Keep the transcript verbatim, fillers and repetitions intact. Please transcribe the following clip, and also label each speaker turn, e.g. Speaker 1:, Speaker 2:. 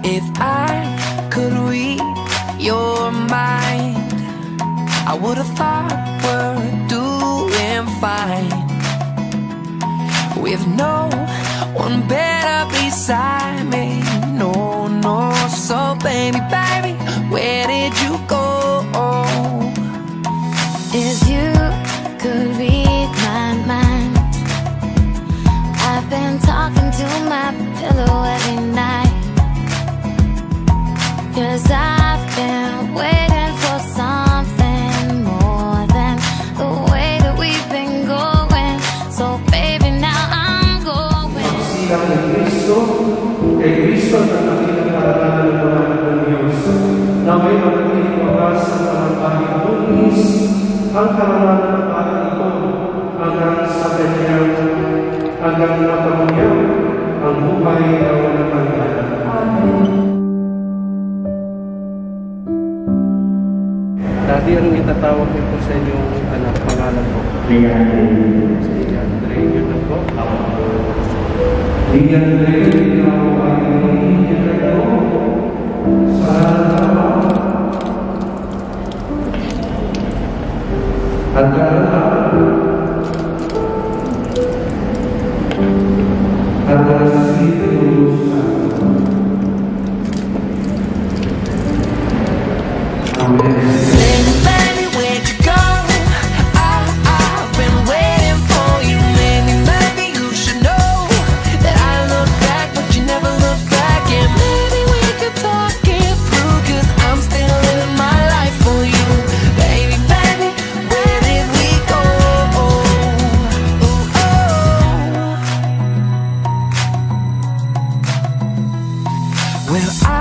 Speaker 1: If I could read your mind, I would have thought we're doing fine, with no one better beside me. No, no, so baby, baby, where did you go?
Speaker 2: If you could read my mind, I've been talking to my pillow every night, 'cause I've been waiting for something more than the way that we've been going. So baby, now I'm going.
Speaker 3: Silang ni Kristo, kay Kristo na nakinagkarananan ng mga anak ng Diyos, na may manatiling wagas sa tamang bunis, ang karananan ng bata ito, hanggang sa kanyang, hanggang mapamuyaw ang buhay na walang hanggan. Amen. Dati, anong itatawag niyo po sa inyong anak, pangalan po? Leandre. Si Leandre, yun na po. Leandre, ikaw ay magiging ko sa araw. At araw. At araw. Amen.
Speaker 1: Well, I